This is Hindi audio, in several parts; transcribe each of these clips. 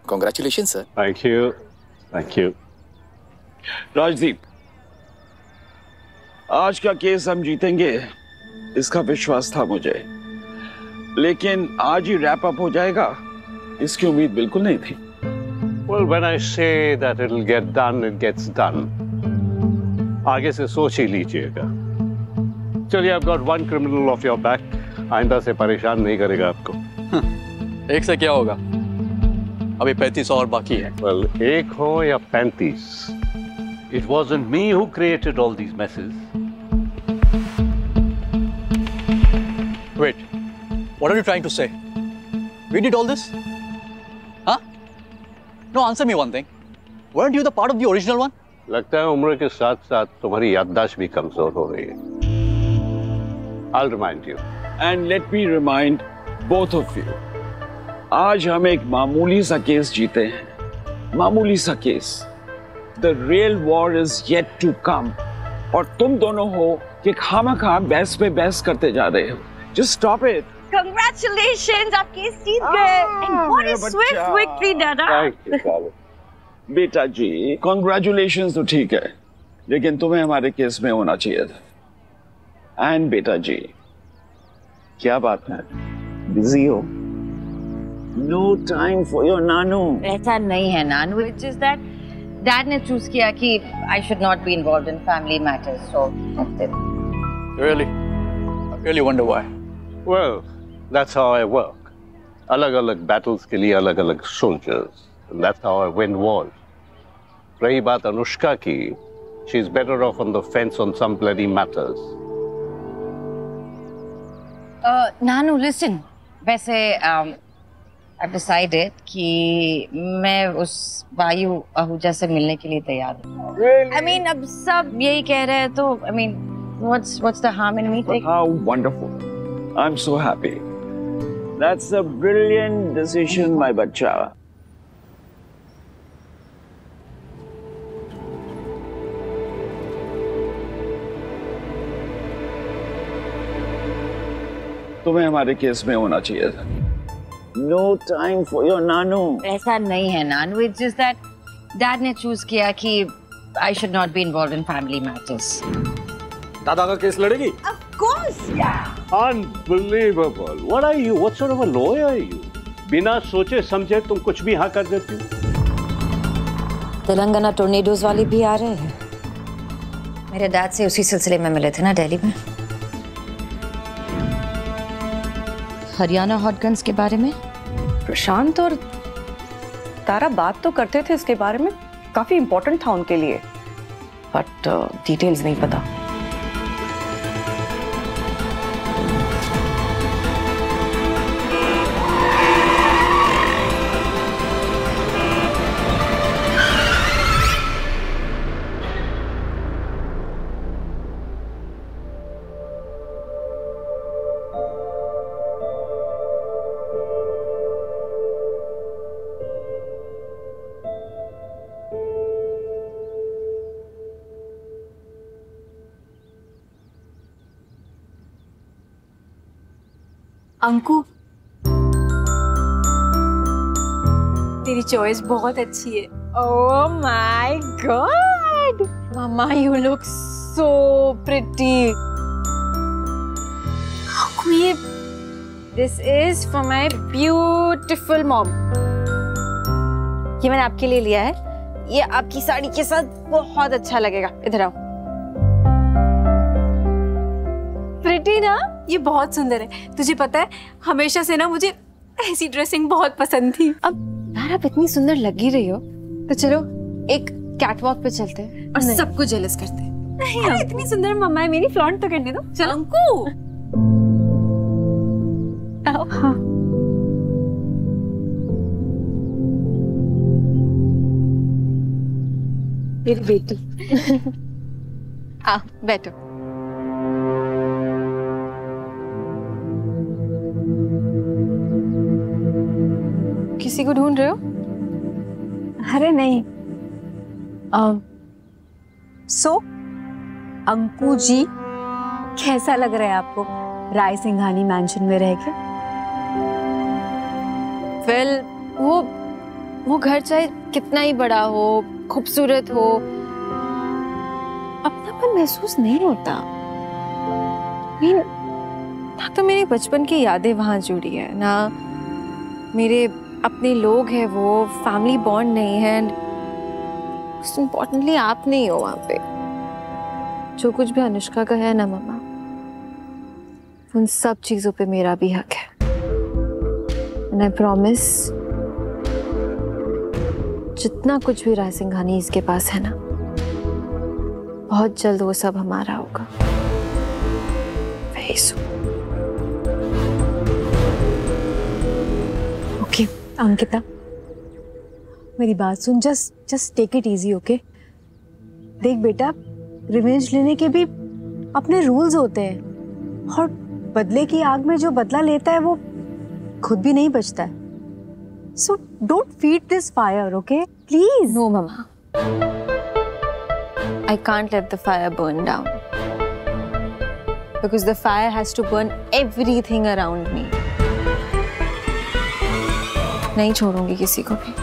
Congratulation sir. Thank you, thank you. Rajdeep, आज का केस हम जीतेंगे इसका विश्वास था मुझे, लेकिन आज ही रैप अप हो जाएगा इसकी उम्मीद बिल्कुल नहीं थी। Well, when I say that it'll get done, it gets done. आगे से सोच ही लीजिएगा। चलिए, I've got one criminal off your back. आइंदा से परेशान नहीं करेगा आपको। एक से क्या होगा, अभी 35 और बाकी है। Well, एक हो या 35, It wasn't me who created all these messes. Wait, what are you trying to say? We did all this? Huh? No, answer me one thing. Weren't you the part of the original one? लगता है उम्र के साथ साथ तुम्हारी याददाश्त भी कमजोर हो रही है। I'll remind you. And let me remind both of you. आज हम एक मामूली सा केस जीते हैं, मामूली सा case. The real war is yet to come. और तुम दोनों हो कि खामखा बहस पे बहस करते जा रहे हो। Just stop it. Congratulations, आप केस जीत गए। And what a swift victory, दादा। Thank you, darling. बेटा जी, congratulations तो ठीक है, लेकिन तुम्हें हमारे केस में होना चाहिए था। एंड बेटा जी, क्या बात है, बिजी हो? नो टाइम फॉर योर नानू। ऐसा नहीं है नानू, इट्स जस्ट दैट डैड ने चूज किया कि I should not be involved in family matters, so Really? I really wonder why. Well, that's how I work. अलग-अलग battles के लिए अलग-अलग soldiers. And that's how I win wars. रही बात अनुष्का की, she's better off on the fence on some bloody matters. नानू लिसन, वैसे I've decided कि मैं उस वायु आहूजा से मिलने के लिए तैयार हूँ। Really? I mean, अब सब यही कह रहे हैं तो I mean, what's the harm in me? How wonderful. I'm so happy. That's a brilliant decision, my बच्चा। तुम्हें हमारे केस में होना चाहिए था। No time for your नानू। ऐसा नहीं है नानू, इट्स जस्ट दैट डैड ने चूज किया कि I should not be involved in family matters. दादा का केस लड़ेगी? Of course, yeah. Unbelievable. What are you? What sort of a lawyer are you? बिना सोचे समझे तुम कुछ भी हाँ कर देती हो। तेलंगाना टोर्नेडोज वाले भी आ रहे हैं। मेरे डैड से उसी सिलसिले में मिले थे ना दिल्ली में। हरियाणा हॉट गन्स के बारे में प्रशांत और तारा बात तो करते थे इसके बारे में, काफी इम्पोर्टेंट था उनके लिए, बट डिटेल्स नहीं पता। अंकु, तेरी चॉइस बहुत अच्छी है। Oh my God Mama, you look so pretty. ये this is for my beautiful mom. ये मैंने आपके लिए लिया है, ये आपकी साड़ी के साथ बहुत अच्छा लगेगा। इधर आओ। प्रिटी ना, ये बहुत सुंदर है। तुझे पता है, हमेशा से ना मुझे ऐसी ड्रेसिंग बहुत पसंद थी। अब यार आप इतनी सुंदर लग ही रही हो, तो चलो एक कैटवॉक पे चलते हैं और सबको जेलस करते हैं। अरे इतनी सुंदर मम्मा है मेरी, फ्लॉन्ट तो करने दो। चलो अंकु। हाँ। मेरी बेटी। आओ बैठो। किसी को ढूंढ रहे हो? अरे नहीं। अंकु जी, कैसा लग रहा है आपको राय सिंघानी मैंशन में रह के? वेल, वो घर चाहे कितना ही बड़ा हो, खूबसूरत हो, अपनापन महसूस नहीं होता। ना तो मेरे बचपन की यादें वहां जुड़ी है, ना मेरे अपने लोग हैं, वो फैमिली बॉन्ड नहीं है। मोस्ट इम्पोर्टेंटली आप नहीं हो वहां पे। जो कुछ भी अनुष्का का है ना मम्मा, उन सब चीजों पे मेरा भी हक है। एंड आई प्रॉमिस, जितना कुछ भी राय सिंघानी इसके पास है ना, बहुत जल्द वो सब हमारा होगा। Very soon. ओके अंकिता, मेरी बात सुन, just take it easy, okay? देख बेटा, रिवेंज लेने के भी अपने रूल्स होते हैं, और बदले की आग में जो बदला लेता है वो खुद भी नहीं बचता है। So don't feed this fire, okay? Please. No, Mama. I can't let the fire burn down. Because the fire has to burn everything around me. नहीं छोड़ूंगी किसी को भी,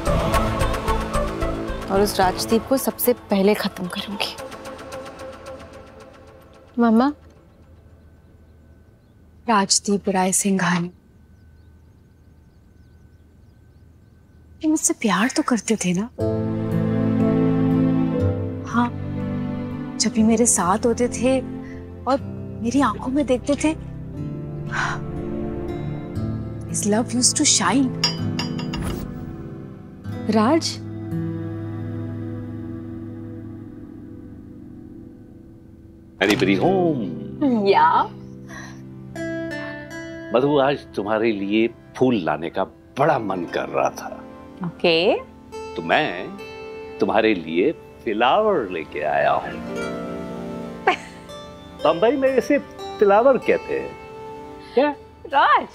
और उस राजदीप को सबसे पहले खत्म करूंगी। मामा, राजदीप राय सिंघानी, ये मुझसे प्यार तो करते थे ना? हाँ, जब भी मेरे साथ होते थे और मेरी आंखों में देखते थे, his love used to shine. Raj, Anybody home? Yeah. मधु, आज तुम्हारे लिए फूल लाने का बड़ा मन कर रहा था। ओके। तो मैं तुम्हारे लिए फ्लावर लेके आया हूँ। बम्बई में इसे फ्लावर कहते हैं क्या? राज,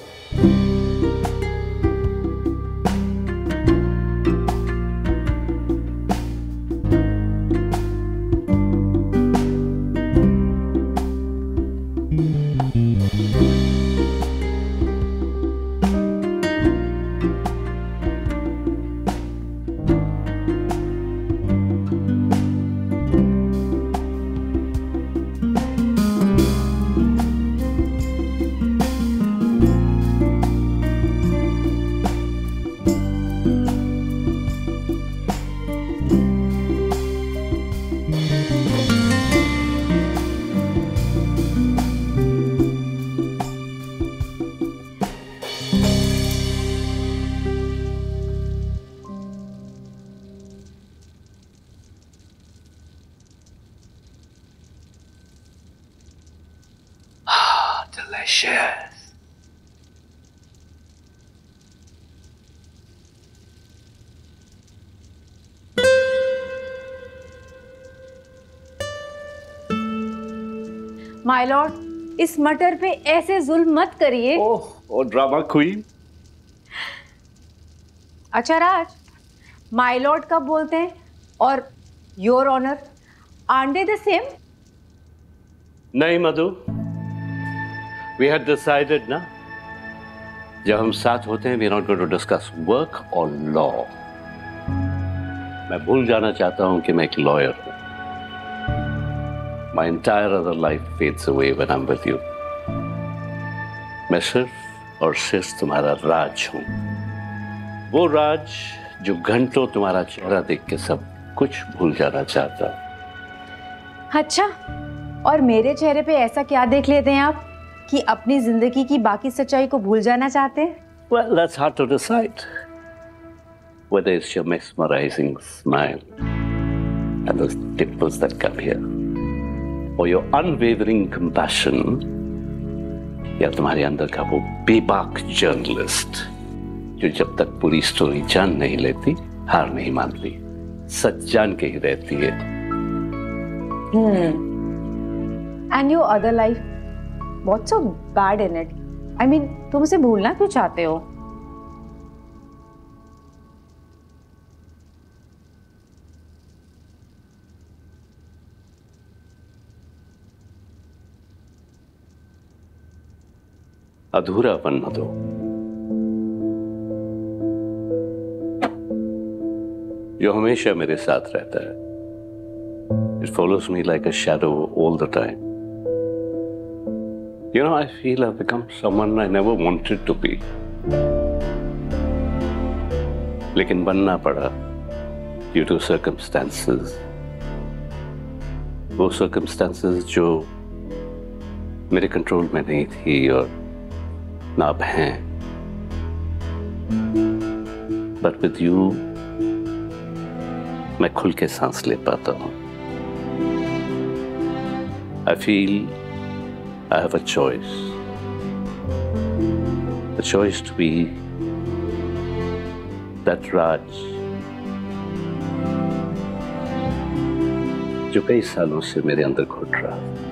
Delicious. माय लॉर्ड, इस मटर पे ऐसे जुल्म मत करिए। Oh, drama queen. अच्छा राज, माय लॉर्ड कब बोलते हैं और your honour, are they the same? नहीं मधु, we had decided ना, जब हम साथ होते हैं we are not going to discuss work or law. मैं भूल जाना चाहता हूं कि मैं एक लॉयर हूं। My entire other life fades away when I'm with you. मैं सिर्फ और सिर्फ तुम्हारा राज हूं, वो राज जो घंटों तुम्हारा चेहरा देख के सब कुछ भूल जाना चाहता। अच्छा, और मेरे चेहरे पे ऐसा क्या देख लेते हैं आप कि अपनी जिंदगी की बाकी सच्चाई को भूल जाना चाहते हैं? Well, that's hard to decide. Whether it's your mesmerizing smile and those dimples that come here, or your unwavering compassion, या तुम्हारे अंदर का वो बेबाक जर्नलिस्ट जो जब तक पूरी स्टोरी जान नहीं लेती हार नहीं मानती, सच जान के ही रहती है। And your other life, what's so bad in it? I mean, तुम उसे भूलना क्यों चाहते हो? अधूरापन न दो। जो हमेशा मेरे साथ रहता है. It follows me like a shadow all the time. You know, I feel I've become someone I never wanted to be. लेकिन बनना पड़ा due to circumstances. वो circumstances जो मेरे कंट्रोल में नहीं थी और ना अब हैं. But with you, मैं खुल के सांस ले पाता हूँ. I feel I have a choice. The choice to be that Raj जो कई सालों से मेरे अंदर घुट रहा.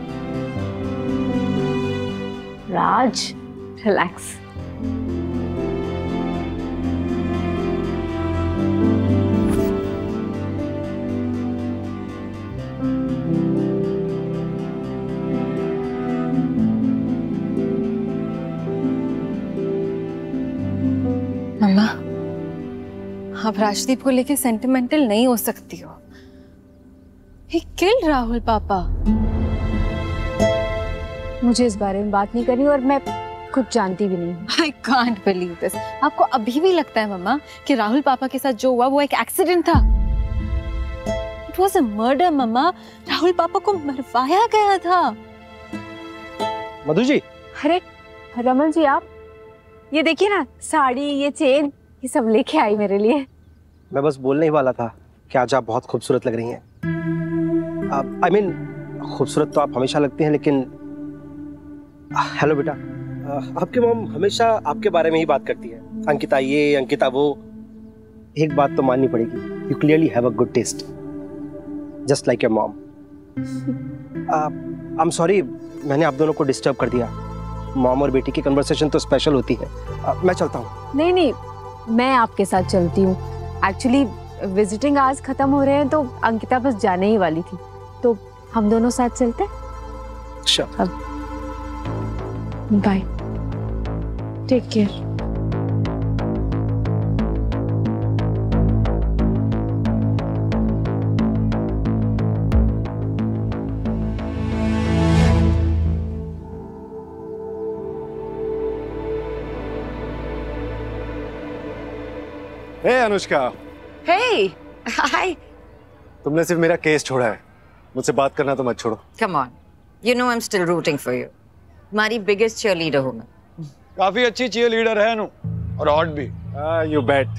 राज, रिलैक्स. मम्मा, आप राजदीप को लेके सेंटिमेंटल नहीं हो सकती हो. He killed राहुल पापा. मुझे इस बारे में बात नहीं करनी और मैं कुछ जानती भी नहीं. I can't believe this. आपको अभी भी लगता है मम्मा कि राहुल पापा के साथ जो हुआ वो एक एक्सीडेंट था? It was a murder मम्मा. राहुल पापा को मरवाया गया था. मधु जी. अरे रमन जी, आप ये देखिए ना, साड़ी, ये चेन, ये सब लेके आई मेरे लिए. मैं बस बोलने ही वाला था कि आज आप बहुत खूबसूरत लग रही हैं. I mean, खूबसूरत तो आप हमेशा लगती हैं, लेकिन हेलो बेटा, आपकी मॉम हमेशा आपके बारे में ही बात करती है. अंकिता ये, अंकिता वो. एक बात तो माननी पड़ेगी, you clearly have a good taste, just like your mom. I am sorry, मैंने आप दोनों को डिस्टर्ब कर दिया. मॉम और बेटी की कन्वर्सेशन तो स्पेशल होती है. मैं चलता हूँ. नहीं नहीं, मैं आपके साथ चलती हूँ. एक्चुअली विजिटिंग आज खत्म हो रहे हैं तो अंकिता बस जाने ही वाली थी, तो हम दोनों साथ चलते हैं. Sure. अब bye, take care. Hey Anushka. Hey, hi. तुमने सिर्फ मेरा केस छोड़ा है, मुझसे बात करना तो मत छोड़ो. Come on. You know I'm still rooting for you. तुम्हारी biggest cheerleader हूँ मैं. काफी अच्छी cheerleader है अनु, और hot भी. You bet.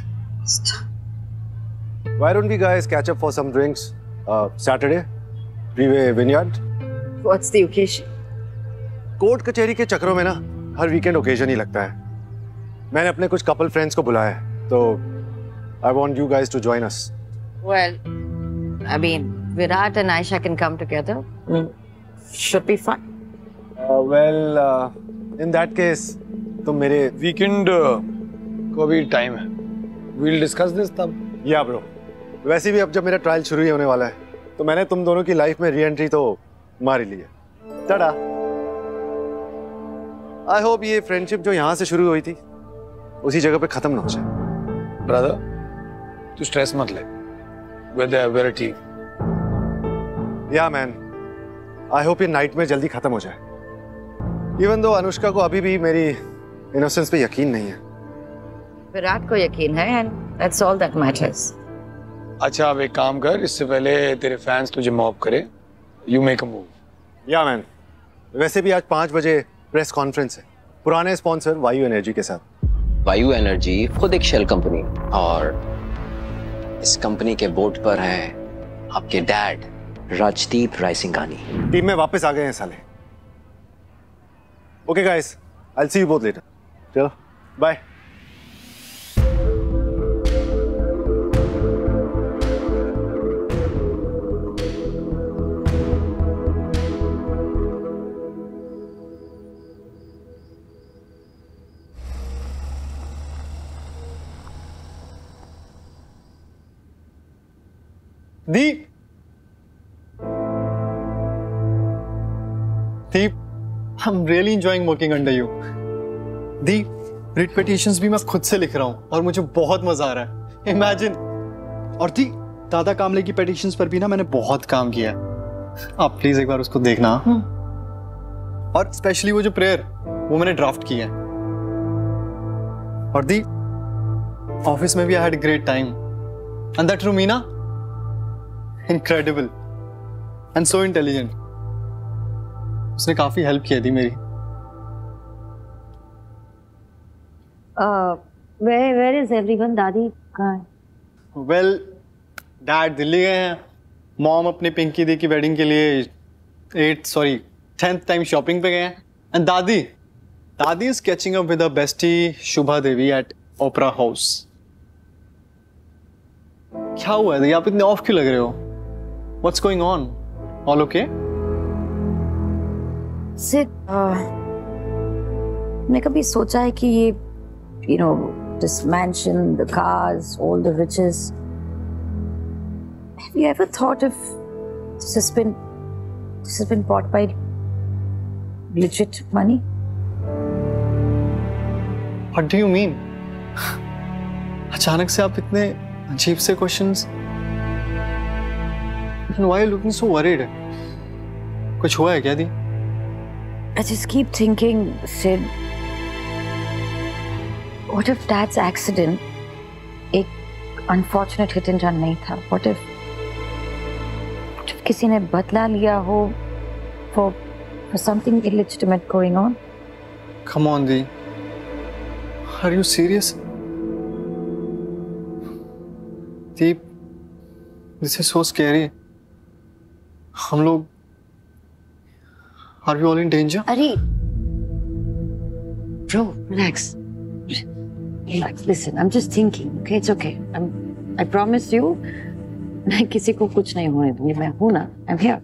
Why don't we guys catch up for some drinks? Saturday, Freeway Vineyard. What's the occasion? Court कचहरी के चक्रों में ना हर वीकेंड ओकेजन ही लगता है. मैंने अपने कुछ कपल फ्रेंड्स को बुलाया है, तो I want you guys to join us. Well, I mean, Virat and Aisha can come together. Should be fun. Well, in that case, तुम मेरे Weekend को भी time है. We'll discuss this तब. या ब्रो, वैसे भी अब जब मेरा ट्रायल शुरू ही होने वाला है, तो मैंने तुम दोनों की लाइफ में री एंट्री तो मार ही ली है. टाटा. आई होप ये फ्रेंडशिप जो यहाँ से शुरू हुई थी उसी जगह पे खत्म ना हो जाए. Brother, तू स्ट्रेस मत ले. We're a team. Yeah man, I hope ये नाइट में जल्दी खत्म हो जाए. इवन दो अनुष्का को अभी भी मेरी इनोसेंस पे यकीन नहीं है. विराट को यकीन है, and that's all that matters. अच्छा, अब एक काम कर, इससे पहले तेरे फैंस तुझे मॉब करे. You make a move. Yeah man, वैसे भी आज 5 बजे प्रेस कॉन्फ्रेंस है पुराने स्पॉन्सर वायु एनर्जी के साथ. वायु एनर्जी खुद एक शेल कंपनी, और इस कंपनी के बोर्ड पर हैं आपके डैड राजदीप रायसिंघानी. टीम में वापस आ गए हैं साले. Okay guys, I will see you both later. चलो bye. Deep, I'm really enjoying working under you. Deep, writ petitions भी मैं खुद से लिख रहा हूँ और मुझे बहुत मजा आ रहा है. Imagine, और दी दादा कामले की पेटिशंस पर भी ना मैंने बहुत काम किया है, आप प्लीज एक बार उसको देखना। और स्पेशली वो जो प्रेयर वो मैंने ड्राफ्ट किया है। और दी ऑफिस में भी I had great time and that Rumina incredible and so intelligent, उसने काफी हेल्प किया थी मेरी। Where is everyone? दादी कहाँ है? Well, डैड दिल्ली गए हैं, मॉम अपनी पिंकी दी की वेडिंग के लिए 10th टाइम शॉपिंग पे गए हैं, एंड दादी is catching up with the bestie Shubha Devi at opera house. क्या हुआ है? आप इतने ऑफ क्यों लग रहे हो? What's going on? All okay? Sid, मैं कभी सोचा है कि ये this mansion, the cars, all the riches, have you ever thought if this has been bought by legit money? What do you mean? अचानक से आप इतने अजीब से questions, and why are you looking so worried? कुछ हुआ है क्या दी? I just keep thinking, Sid, what if Dad's accident एक unfortunate hit and run नहीं था? What if किसी ने बदला लिया हो for something illegitimate going on? Come on, Dee. Are you serious? Deep, this is so scary. हम लोग, are we all in danger? अरे, bro, relax. Listen, I'm just thinking. Okay, it's okay. I promise you, मैं किसी को कुछ नहीं होने दूंगी. मैं हूँ ना. I'm here.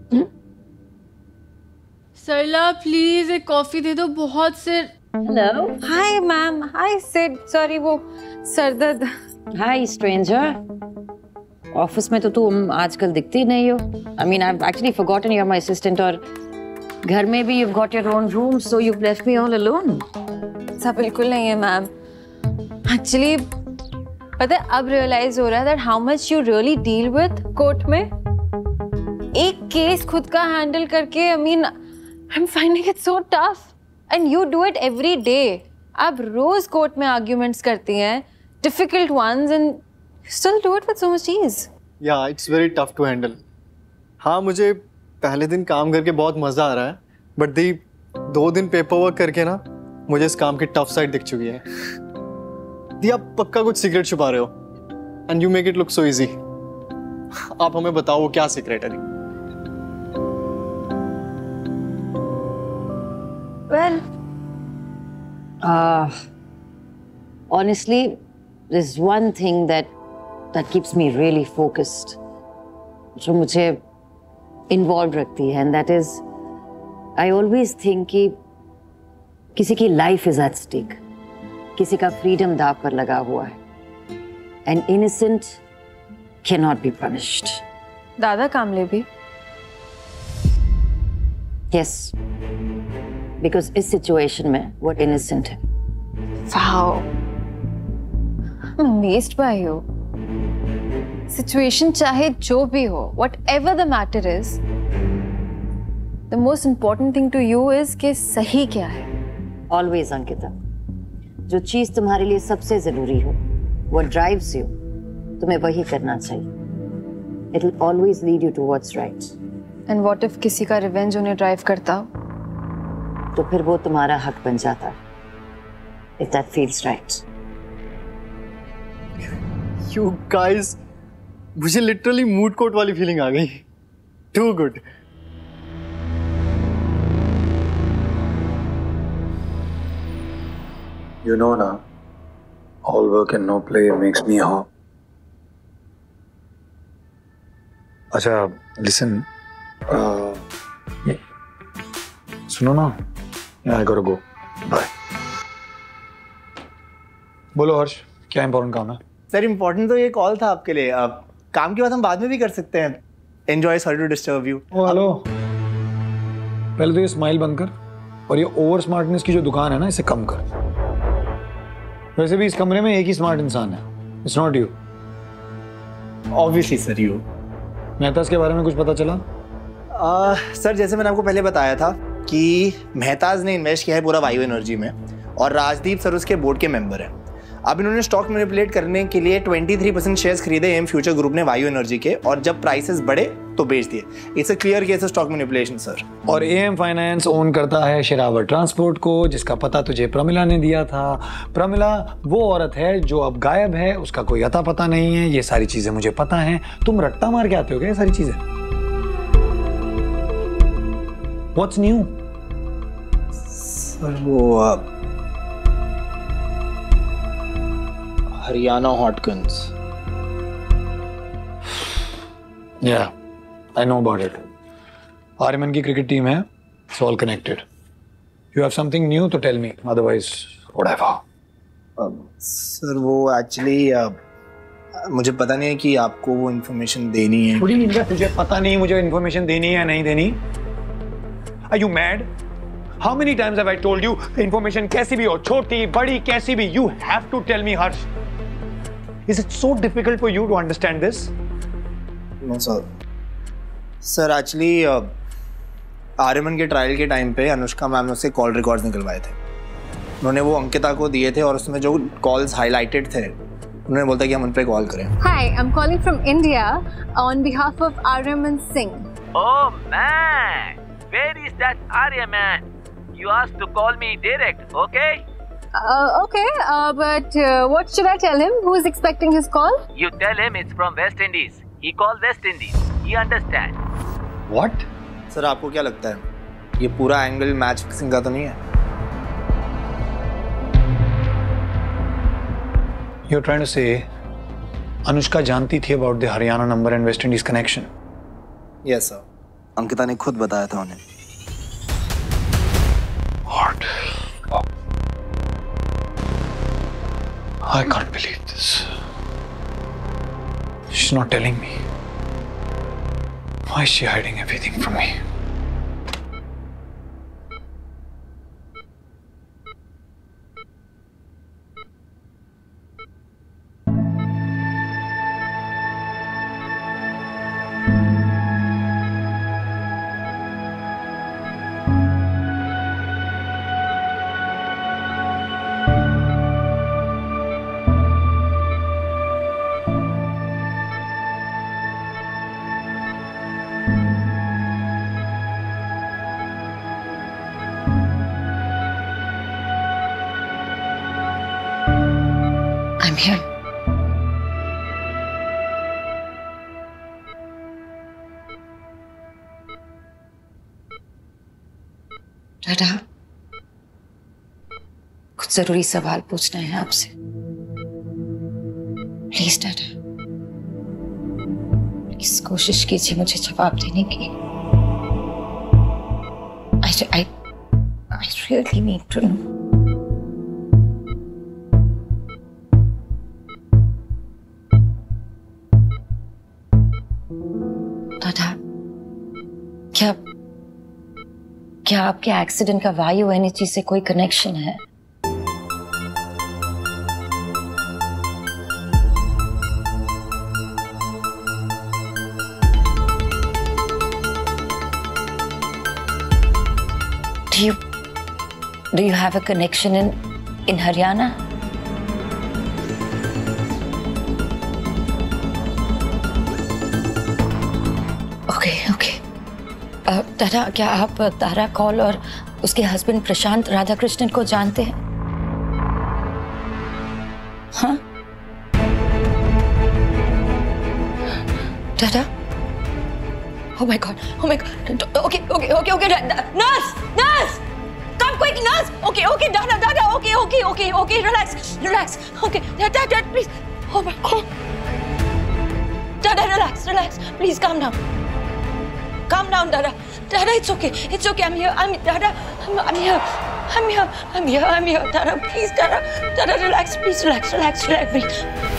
सरला, प्लीज एक कॉफी दे दो, बहुत सिर। Hello. Hi, ma'am. Hi, Sid. Sorry, वो सरदर्द। Hi, stranger. ऑफिस में तो तुम आजकल दिखती नहीं हो. I mean, I've actually forgotten you're my assistant, और घर में भी you've got your own room, so you've left me all alone. ऐसा बिल्कुल नहीं है, मैम. Actually, पता है अब रियलाइज हो रहा है that how much you really deal with court में. एक केस खुद का हैंडल करके, I mean, I'm finding it so tough. And you do it every day. आप रोज कोर्ट में आर्ग्यूमेंट्स करती हैं, difficult ones, and you still do it with so much ease. Yeah, it's very tough to handle. हाँ, मुझे पहले दिन काम करके बहुत मजा आ रहा है, बट दी 2 दिन पेपर वर्क करके ना मुझे इस काम की टफ साइड दिख चुकी है. दी आप पक्का कुछ सीक्रेट छुपा रहे हो, and you make it look so easy. आप हमें बताओ वो क्या सीक्रेट है? Well, honestly, there's one thing that keeps me really focused, जो मुझे involved रखती है, and that is, I always think कि किसी की life is at stake, किसी का freedom दांव पर लगा हुआ है, and innocent cannot be punished. दादा कामले भी? Yes. Because इस situation में वो innocent है. Wow. I'm amazed by you. Situation चाहे जो भी हो, whatever the matter is, the most important thing to you is कि सही क्या है. Always, अंकिता. जो चीज तुम्हारे लिए सबसे जरूरी हो, what drives you, तुम्हें वही करना चाहिए. It will always lead you to what's right. And what if किसी का revenge उन्हें drive करता हो? तो फिर वो तुम्हारा हक बन जाता है. If that feels right. You guys, मुझे लिटरली मूड कोर्ट वाली फीलिंग आ गई. Too good. You know ना, all work and no play makes me hot. अच्छा, listen. सुनो ना, I gotta go. Bye. बोलो हर्ष, क्या इम्पोर्टेंट काम है? सर इम्पोर्टेंट तो ये कॉल था आपके लिए. काम की बात हम बाद में भी कर सकते हैं. Enjoy, sorry to disturb you. Oh hello. पहले तो ये स्माइल बंद कर, और ये ओवर स्मार्टनेस की जो दुकान है ना, इसे कम कर. वैसे भी इस कमरे में एक ही स्मार्ट इंसान है. It's not you. Obviously sir you. मेहताज के बारे में कुछ पता चला? सर जैसे मैंने आपको पहले बताया था कि मेहताज ने इन्वेस्ट किया है पूरा वायु एनर्जी में और राजदीप सर उसके बोर्ड के मेंबर हैं। अब इन्होंने स्टॉक मैनिपुलेट करने के लिए 23% शेयर्स खरीदे एम फ्यूचर ग्रुप ने वायु एनर्जी के, और जब प्राइसेस बढ़े तो बेच दिए। It's a clear case of stock manipulation sir. और एम फाइनेंस ओन करता है शेरावर ट्रांसपोर्ट को, जिसका पता तुझे प्रमिला ने दिया था। प्रमिला वो औरत है जो अब गायब है, उसका कोई अता पता नहीं है। ये सारी चीजें मुझे पता हैं। तुम रट्टा मार के आते हो क्या ये सारी चीजें? What's new? सर वो Haryana हॉटगन्स। Yeah, I know about it. Aryaman की क्रिकेट टीम है, it's all connected. You have something new to tell me, otherwise whatever. Sir वो एक्चुअली मुझे पता नहीं है कि आपको वो इन्फॉर्मेशन देनी है। तुझे पता नहीं मुझे इन्फॉर्मेशन देनी है या नहीं देनी? Are you mad? How many times have I told you information कैसी भी हो, छोटी बड़ी कैसी भी, you have to tell me, Harsh. Is it so difficult for you to understand this? No sir. Sir actually Aryaman के ट्रायल के टाइम पे अनुष्का मैम ने उससे कॉल रिकॉर्ड्स निकलवाए थे। उन्होंने वो अंकिता को दिए थे और उसमें जो कॉल्स हाईलाइटेड थे उन्होंने बोला कि हम उन पे कॉल करें। Hi, I'm calling from India on behalf of Aryaman Singh. Oh man, where is that Aryaman? You asked to call me direct, okay? Okay, but what should I tell him? Who is expecting his call? You tell him it's from West Indies. He called West Indies. He understands. What? Sir आपको क्या लगता है ये पूरा एंगल मैच फिक्सिंग का तो नहीं है? You're trying to say Anushka जानती थी about the Haryana number and West Indies connection? Yes sir. Ankita ने खुद बताया था उन्हें। What? I can't believe this. She's not telling me. Why is she hiding everything from me? I'm here. दादा, कुछ जरूरी सवाल पूछना है आपसे। प्लीज दादा, प्लीज कोशिश कीजिए मुझे जवाब देने की। I really need to know. दादा, क्या आपके एक्सीडेंट का वायु एनर्जी से कोई कनेक्शन है? Do you have a connection in Haryana? Okay. दादा, क्या आप तारा कौल और उसके हस्बैंड प्रशांत राधाकृष्णन को जानते हैं? हाँ दादा? Oh my God. Okay. Nurse, come quick, nurse. Okay, Dada. Okay, relax. Okay, Dada, please. Oh my God. Dada, relax. Please calm down. Calm down, Dada. Dada, it's okay. I'm here. Dada, I'm here. Dada, please, Dada. Dada, relax. Please, relax.